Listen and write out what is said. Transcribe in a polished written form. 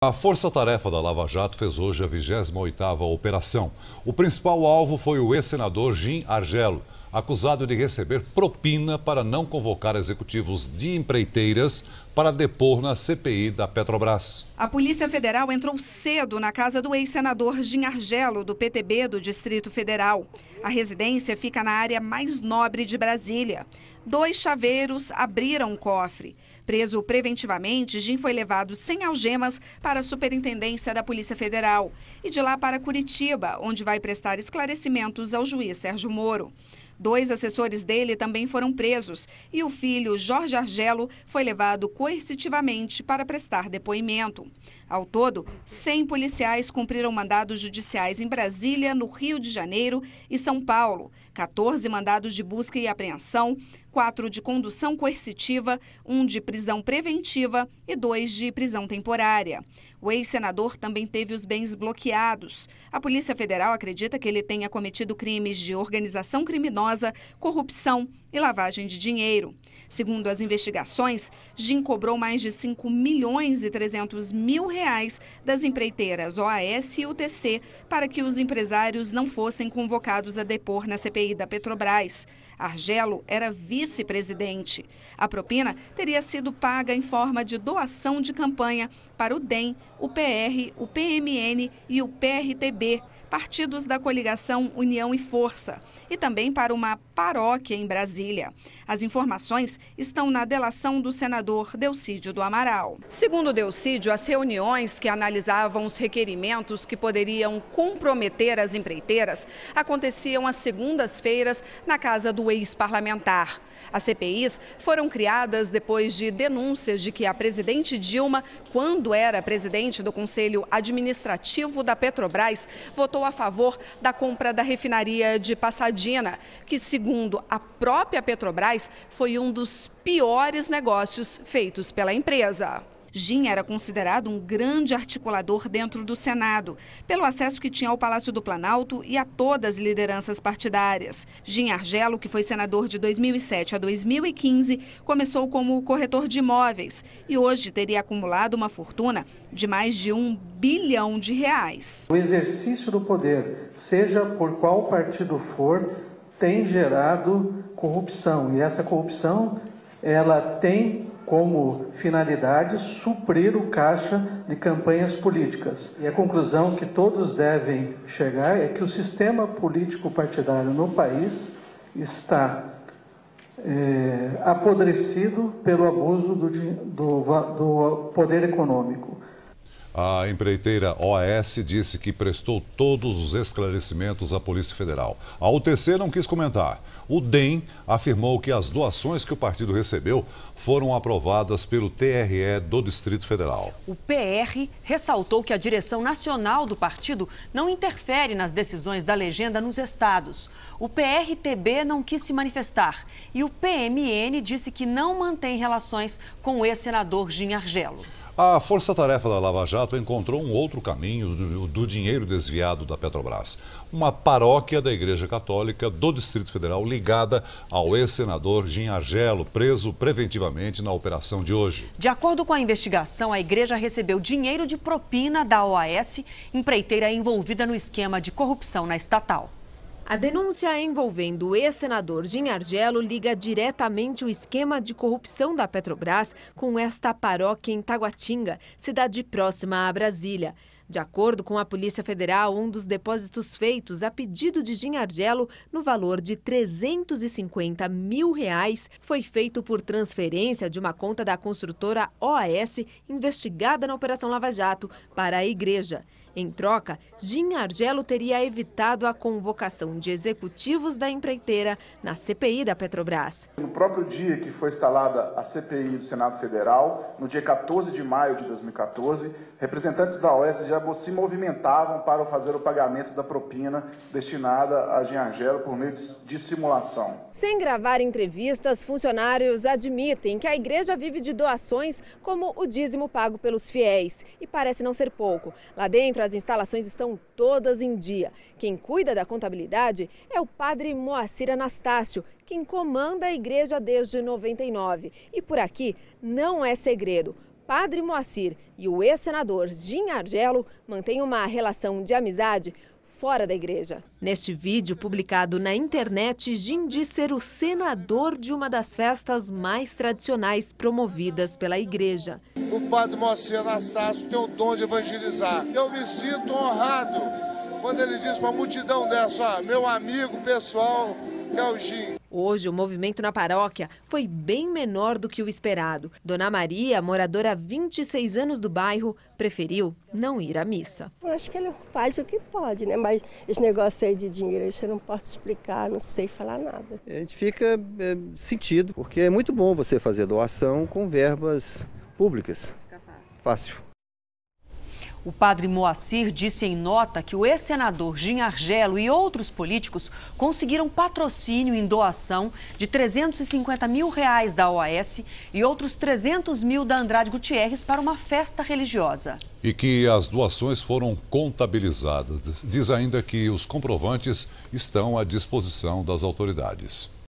A força-tarefa da Lava Jato fez hoje a 28ª operação. O principal alvo foi o ex-senador Gin Argello, acusado de receber propina para não convocar executivos de empreiteiras para depor na CPI da Petrobras. A Polícia Federal entrou cedo na casa do ex-senador Gin Argello, do PTB do Distrito Federal. A residência fica na área mais nobre de Brasília. 2 chaveiros abriram o cofre. Preso preventivamente, Gin foi levado sem algemas para a Superintendência da Polícia Federal e de lá para Curitiba, onde vai prestar esclarecimentos ao juiz Sérgio Moro. 2 assessores dele também foram presos e o filho, Jorge Argello, foi levado coercitivamente para prestar depoimento. Ao todo, 100 policiais cumpriram mandados judiciais em Brasília, no Rio de Janeiro e São Paulo, 14 mandados de busca e apreensão, 4 de condução coercitiva, 1 de prisão preventiva e 2 de prisão temporária. O ex-senador também teve os bens bloqueados. A Polícia Federal acredita que ele tenha cometido crimes de organização criminosa, corrupção e lavagem de dinheiro. Segundo as investigações, Gin cobrou mais de 5.300.000 reais das empreiteiras OAS e UTC para que os empresários não fossem convocados a depor na CPI da Petrobras. Argello era vice-presidente. A propina teria sido paga em forma de doação de campanha para o DEM, o PR, o PMN e o PRTB, partidos da coligação União e Força, e também para uma paróquia em Brasília. As informações estão na delação do senador Delcídio do Amaral. Segundo Delcídio, as reuniões que analisavam os requerimentos que poderiam comprometer as empreiteiras aconteciam às segundas-feiras na casa do ex-parlamentar. As CPIs foram criadas depois de denúncias de que a presidente Dilma, quando era presidente do Conselho Administrativo da Petrobras, votou a favor da compra da refinaria de Passadina, que, segundo a própria Petrobras, foi um dos piores negócios feitos pela empresa. Gin era considerado um grande articulador dentro do Senado, pelo acesso que tinha ao Palácio do Planalto e a todas as lideranças partidárias. Gin Argello, que foi senador de 2007 a 2015, começou como corretor de imóveis e hoje teria acumulado uma fortuna de mais de R$1 bilhão. O exercício do poder, seja por qual partido for, tem gerado corrupção, e essa corrupção ela tem como finalidade suprir o caixa de campanhas políticas. E a conclusão que todos devem chegar é que o sistema político partidário no país está apodrecido pelo abuso do poder econômico. A empreiteira OAS disse que prestou todos os esclarecimentos à Polícia Federal. A UTC não quis comentar. O DEM afirmou que as doações que o partido recebeu foram aprovadas pelo TRE do Distrito Federal. O PR ressaltou que a direção nacional do partido não interfere nas decisões da legenda nos estados. O PRTB não quis se manifestar e o PMN disse que não mantém relações com o ex-senador Gin Argello. A força-tarefa da Lava Jato encontrou um outro caminho do dinheiro desviado da Petrobras. Uma paróquia da Igreja Católica do Distrito Federal ligada ao ex-senador Gin Argello, preso preventivamente na operação de hoje. De acordo com a investigação, a igreja recebeu dinheiro de propina da OAS, empreiteira envolvida no esquema de corrupção na estatal. A denúncia envolvendo o ex-senador Gin Argello liga diretamente o esquema de corrupção da Petrobras com esta paróquia em Taguatinga, cidade próxima a Brasília. De acordo com a Polícia Federal, um dos depósitos feitos a pedido de Gin Argello, no valor de R$350 mil, foi feito por transferência de uma conta da construtora OAS, investigada na Operação Lava Jato, para a igreja. Em troca, Gin Argello teria evitado a convocação de executivos da empreiteira na CPI da Petrobras. No próprio dia que foi instalada a CPI do Senado Federal, no dia 14 de maio de 2014, representantes da OAS já se movimentavam para fazer o pagamento da propina destinada a Gin Argello por meio de simulação. Sem gravar entrevistas, funcionários admitem que a igreja vive de doações como o dízimo pago pelos fiéis. E parece não ser pouco. Lá dentro, as instalações estão todas em dia. Quem cuida da contabilidade é o padre Moacir Anastácio, quem comanda a igreja desde 99. E por aqui não é segredo. Padre Moacir e o ex-senador Jim Argelo mantêm uma relação de amizade fora da igreja. Neste vídeo publicado na internet, Jim diz ser o senador de uma das festas mais tradicionais promovidas pela igreja. O Padre Moacir Anastácio tem o dom de evangelizar. Eu me sinto honrado quando ele diz para uma multidão dessa, ó, meu amigo pessoal, que é o Jim. Hoje, o movimento na paróquia foi bem menor do que o esperado. Dona Maria, moradora há 26 anos do bairro, preferiu não ir à missa. Eu acho que ele faz o que pode, né? Mas esse negócio aí de dinheiro, isso eu não posso explicar, não sei falar nada. A gente fica sentido, porque é muito bom você fazer doação com verbas públicas. Fica fácil. O padre Moacir disse em nota que o ex-senador Jim Argelo e outros políticos conseguiram patrocínio em doação de R$350 mil da OAS e outros 300 mil da Andrade Gutierrez para uma festa religiosa. E que as doações foram contabilizadas. Diz ainda que os comprovantes estão à disposição das autoridades.